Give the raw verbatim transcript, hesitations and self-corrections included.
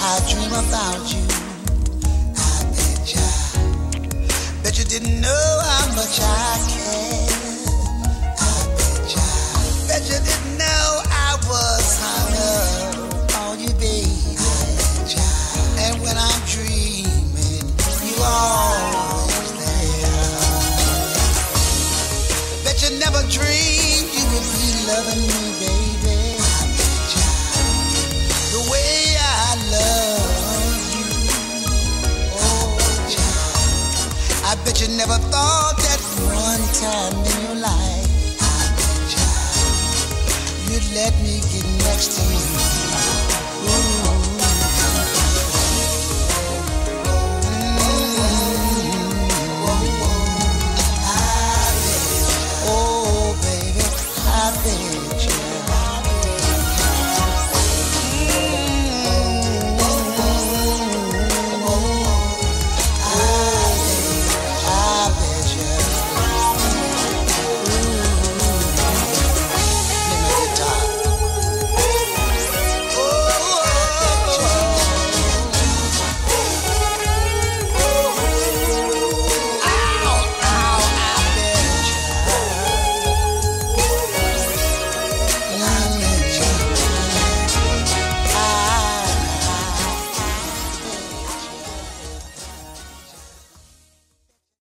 I dream about you. I bet ya, bet you didn't know how much I care. I bet ya, bet you didn't know I was hung up on you, baby. I bet ya, and when I'm dreaming, you always there. Bet you never dreamed you would be loving me, baby. I bet ya, the way I love you. Oh, I bet you never thought that one time in your life I bet ya, you'd let me get next to you. Ooh. Mm. I bet ya. Oh, baby, I bet ya.